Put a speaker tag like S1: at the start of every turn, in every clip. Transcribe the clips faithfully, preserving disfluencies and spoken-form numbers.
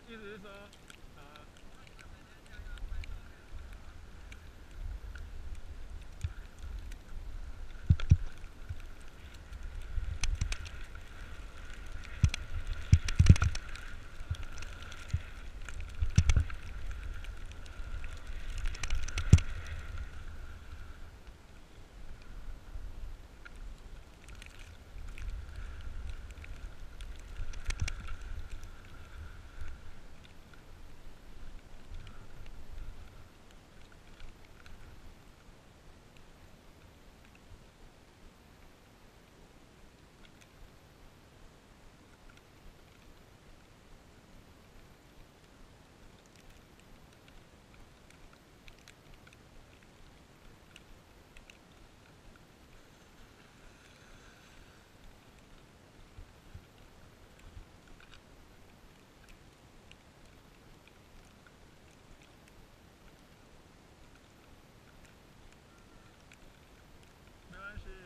S1: 意思是说，啊、没关系。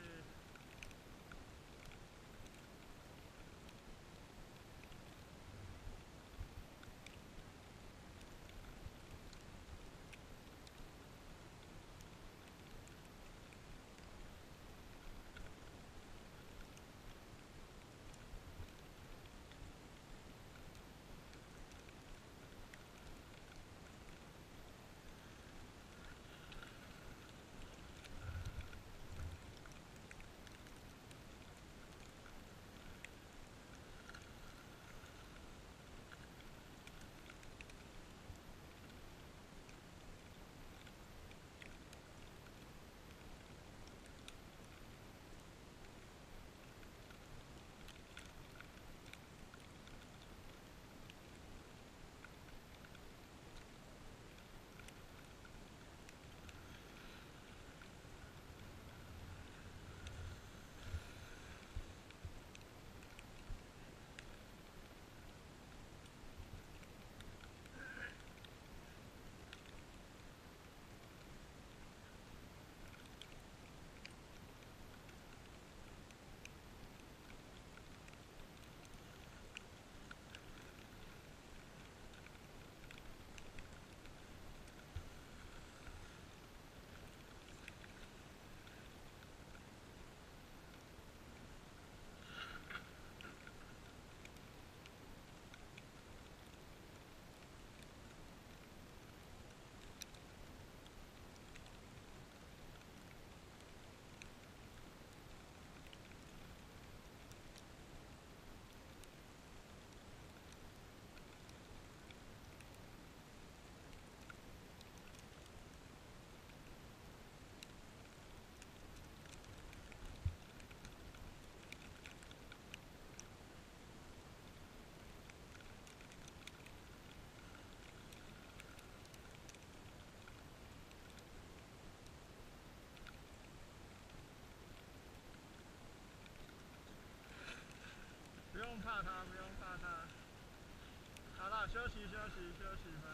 S1: 不用怕它，不用怕它。好了，休息休息休息吧。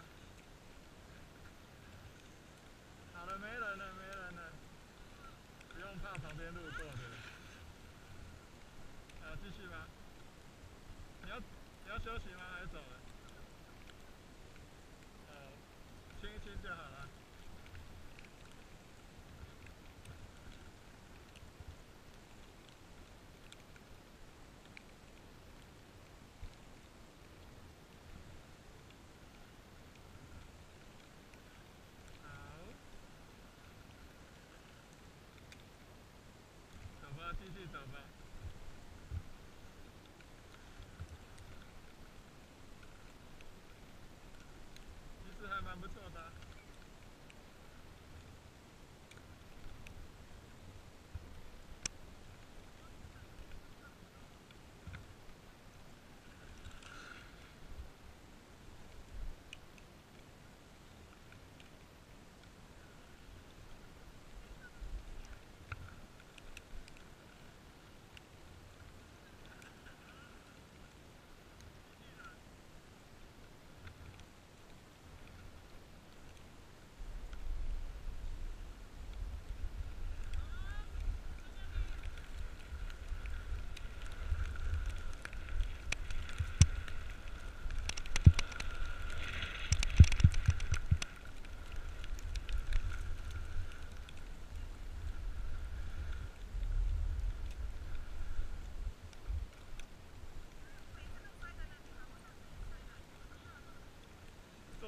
S1: 好了，没人了，没人了，不用怕旁边路过的人。呃，继续吗？你要你要休息吗？还是走了？哦，亲一亲就好了。好，走吧，继续走吧。其实还蛮不错的啊。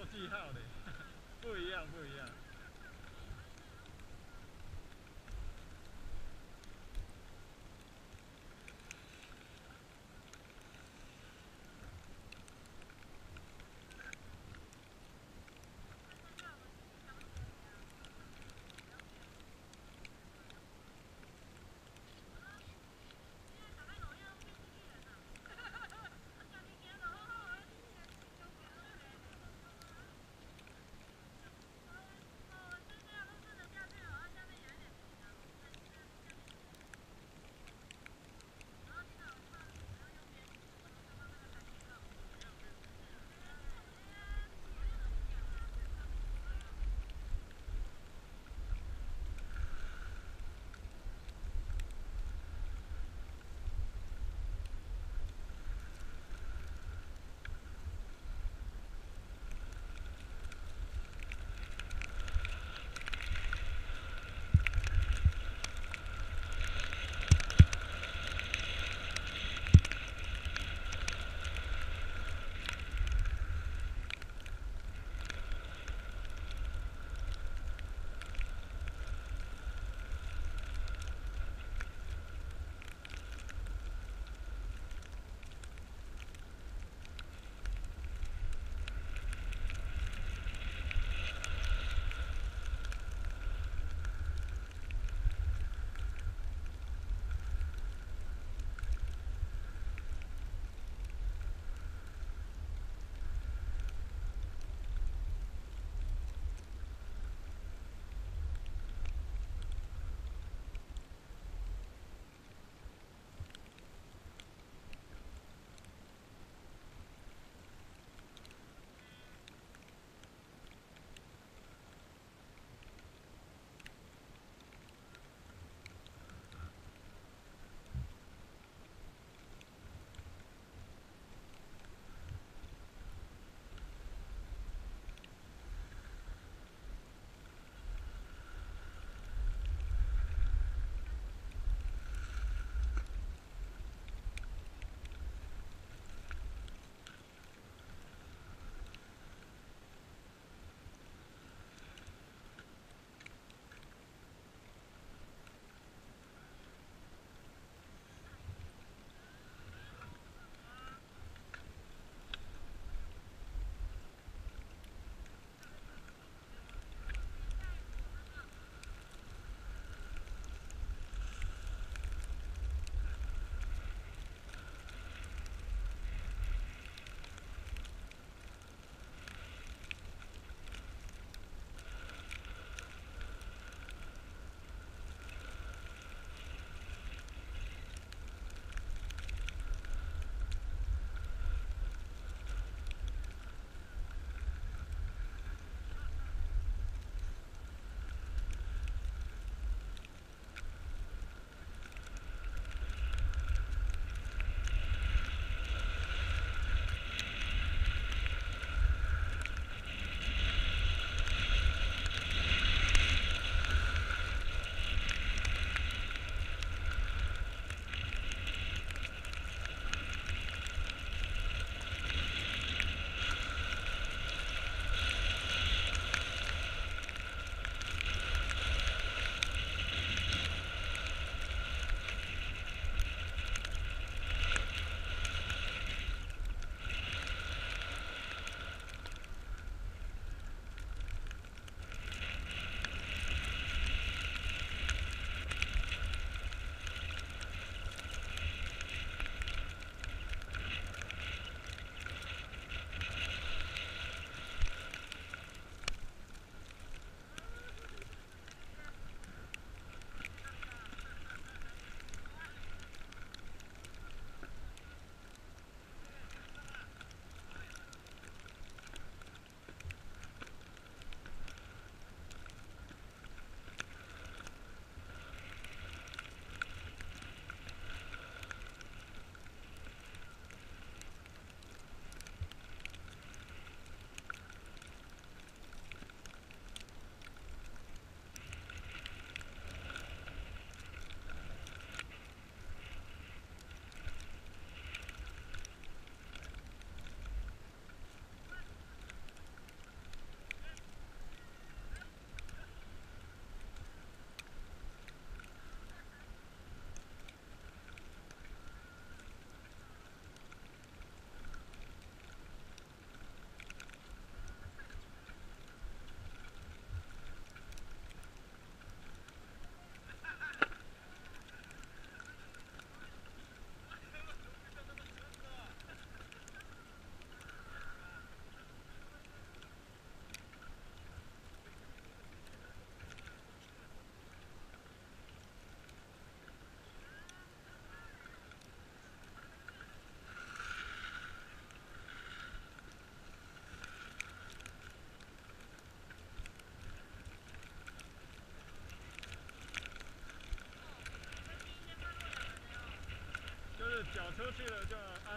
S1: 记号的，不一样不一样。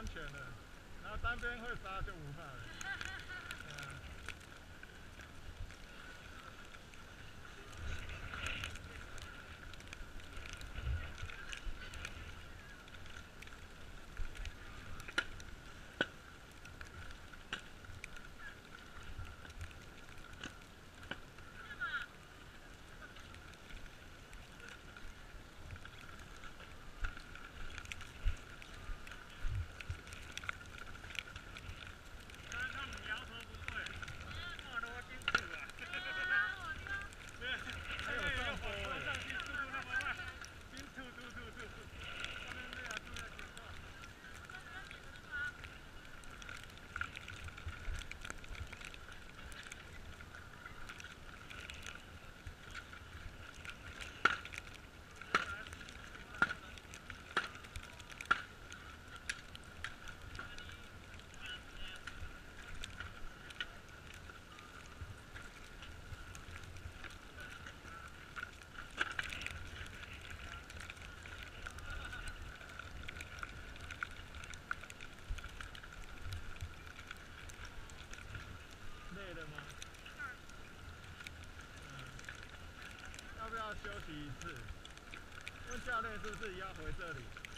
S1: 安全的，然后单边会刹就不怕了。嗯、累了吗？嗯，要不要休息一次？问教练是不是也要回这里？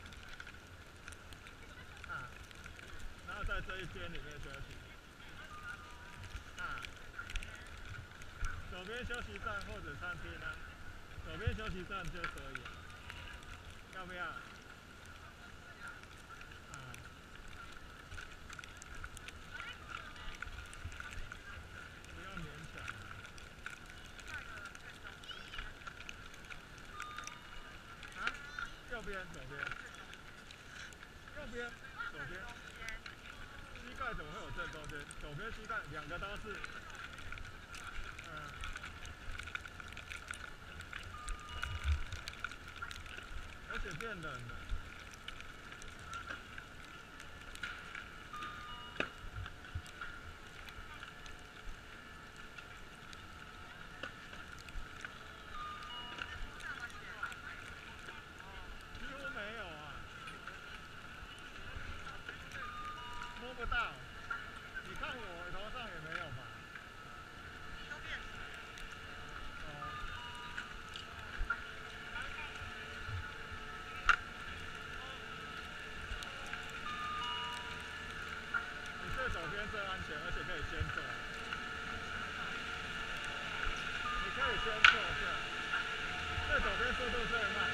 S1: 啊，然后在这一间里面休息。啊，左边休息站或者餐厅啊，左边休息站就可以了。要不要？啊，不要勉强。啊，右边，左边。右边，左边。膝盖怎么会有正中间？左边膝盖两个都是。嗯。而且变冷了。几乎没有啊，摸不到。你看我头上也没有吧？哦。你睡左边最安全，而且可以先坐。你可以先坐下，睡左边速度最慢。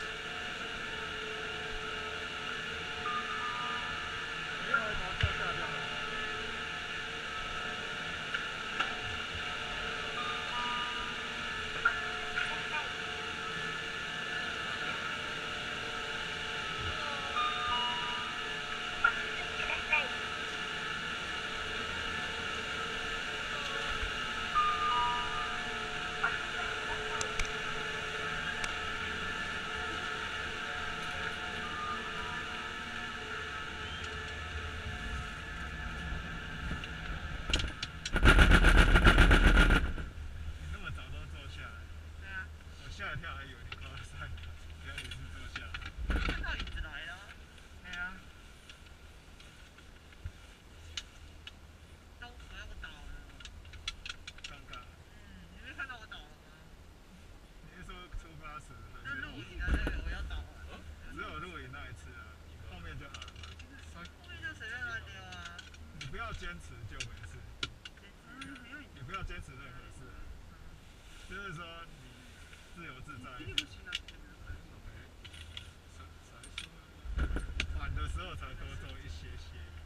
S1: 你一回头坐下就好。吓一跳，还以为你高三，原来你是坐下。
S2: 看到椅子来了。
S1: 对啊。
S2: 当时我倒了。
S1: 刚刚。
S2: 嗯，你没看到我倒了吗？
S1: 你是说出发时还
S2: 那
S1: 是？
S2: 录影的那个我要倒了。
S1: 哦，只有录影那一次啊，后面就好了嘛。
S2: 后面就随便乱丢啊。
S1: 你不要坚持就没事。
S2: 嗯，没有。
S1: 你不要坚持任何事啊，就是说你自由自在。反的时候才多做一些些。